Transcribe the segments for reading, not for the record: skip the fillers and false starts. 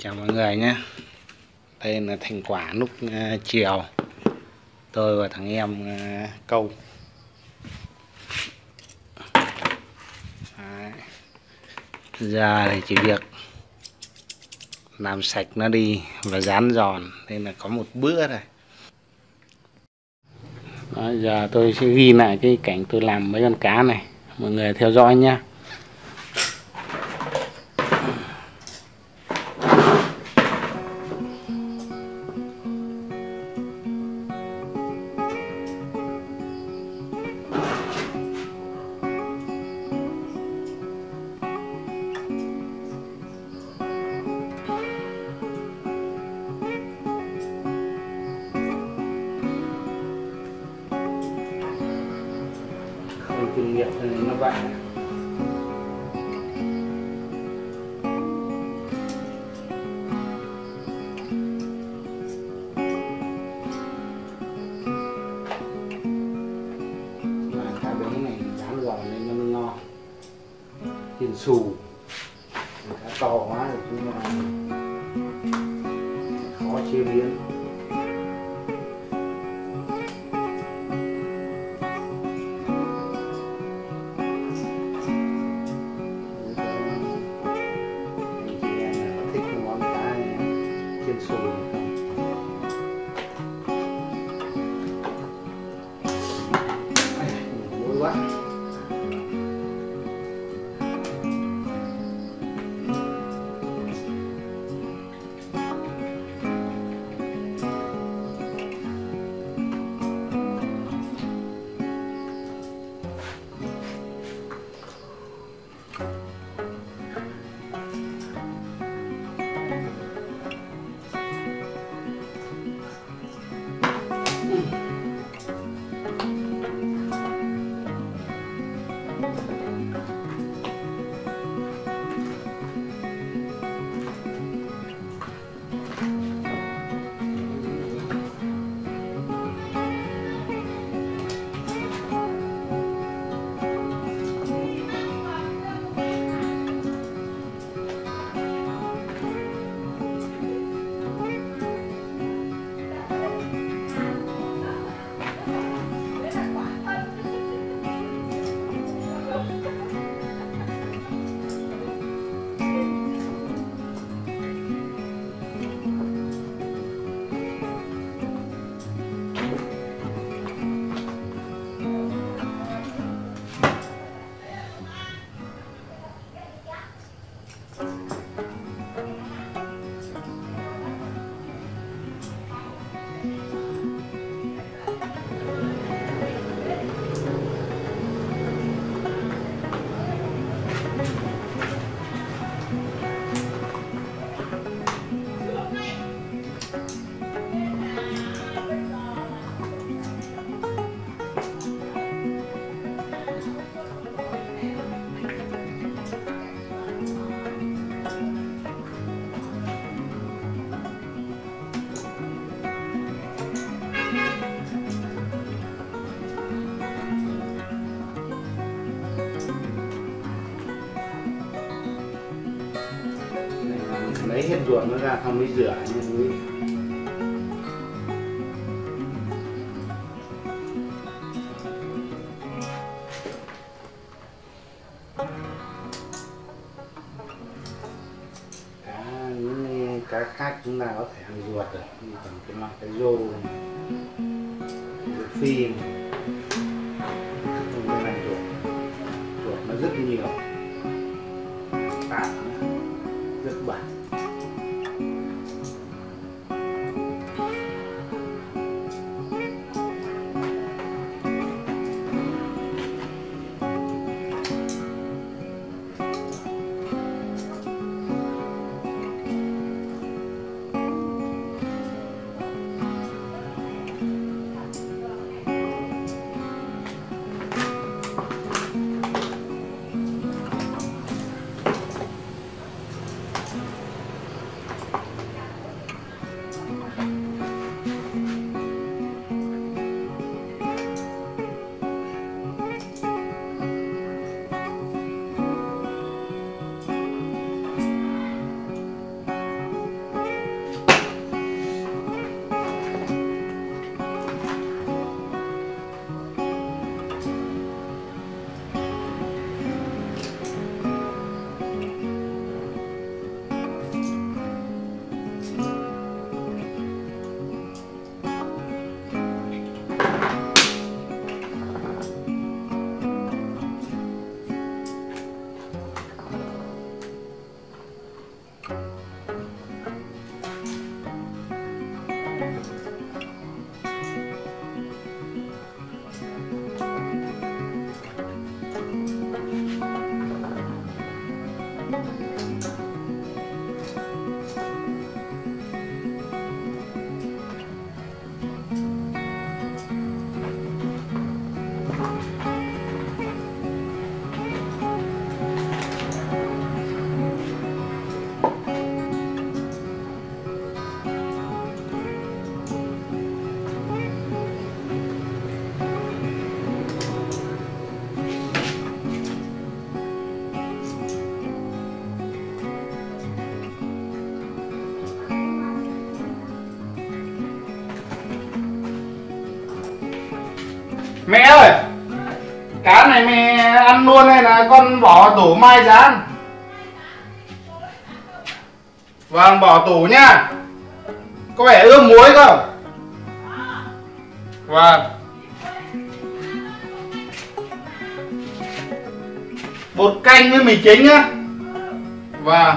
Chào mọi người nhé. Đây là thành quả lúc chiều tôi và thằng em câu. Đấy. Giờ thì chỉ việc làm sạch nó đi và rán giòn, nên là có một bữa rồi. Đó, giờ tôi sẽ ghi lại cái cảnh tôi làm mấy con cá này, mọi người theo dõi nhé. Không kinh nghiệm nên nó vậy. Cá bến này rán giòn nên nó mới ngon. Thịt xù cá to quá rồi nhưng mà khó chế biến. Quá. Lấy hết ruột nó ra không mới rửa như những cá khác chúng ta có thể ăn ruột được, còn cái loại cái rô phi không có ăn ruột, ruột nó rất nhiều, tạp rất bẩn. Mẹ ơi, cá này mẹ ăn luôn hay là con bỏ tủ mai rán? Vâng, bỏ tủ nha. Có vẻ ươm muối không? Vâng. Bột canh với mì chính á. Vâng.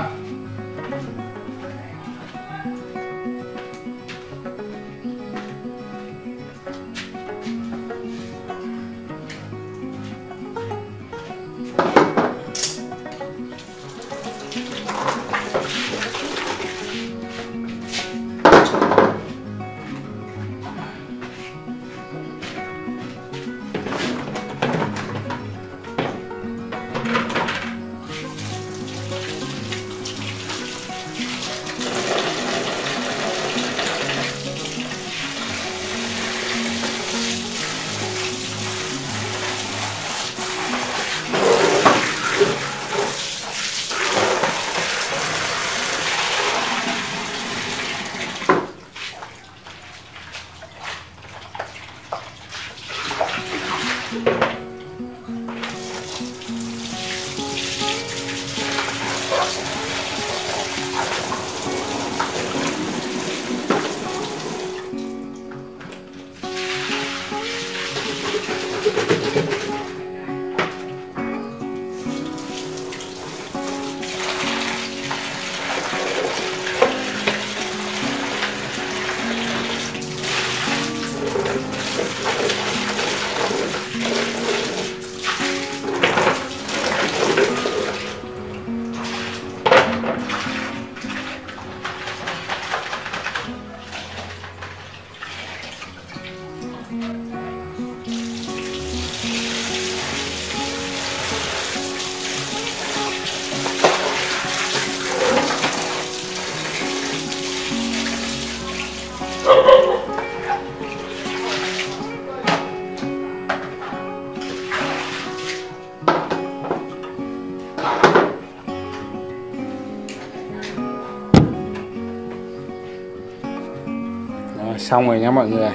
Xong rồi nhá mọi người.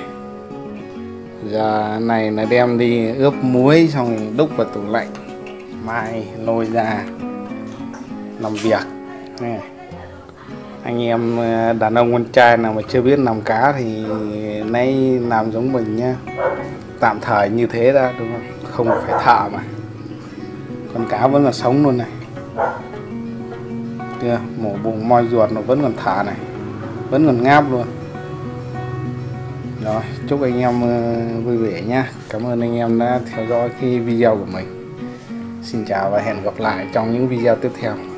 Giờ này là đem đi ướp muối xong rồi đúc vào tủ lạnh, mai lôi ra làm việc này. Anh em đàn ông con trai nào mà chưa biết làm cá thì nay làm giống mình nhá, tạm thời như thế đã, đúng không? Không phải thả mà con cá vẫn còn sống luôn này. Chưa, mổ bụng moi ruột nó vẫn còn thả này, vẫn còn ngáp luôn. Rồi, chúc anh em vui vẻ nhá. Cảm ơn anh em đã theo dõi cái video của mình. Xin chào và hẹn gặp lại trong những video tiếp theo.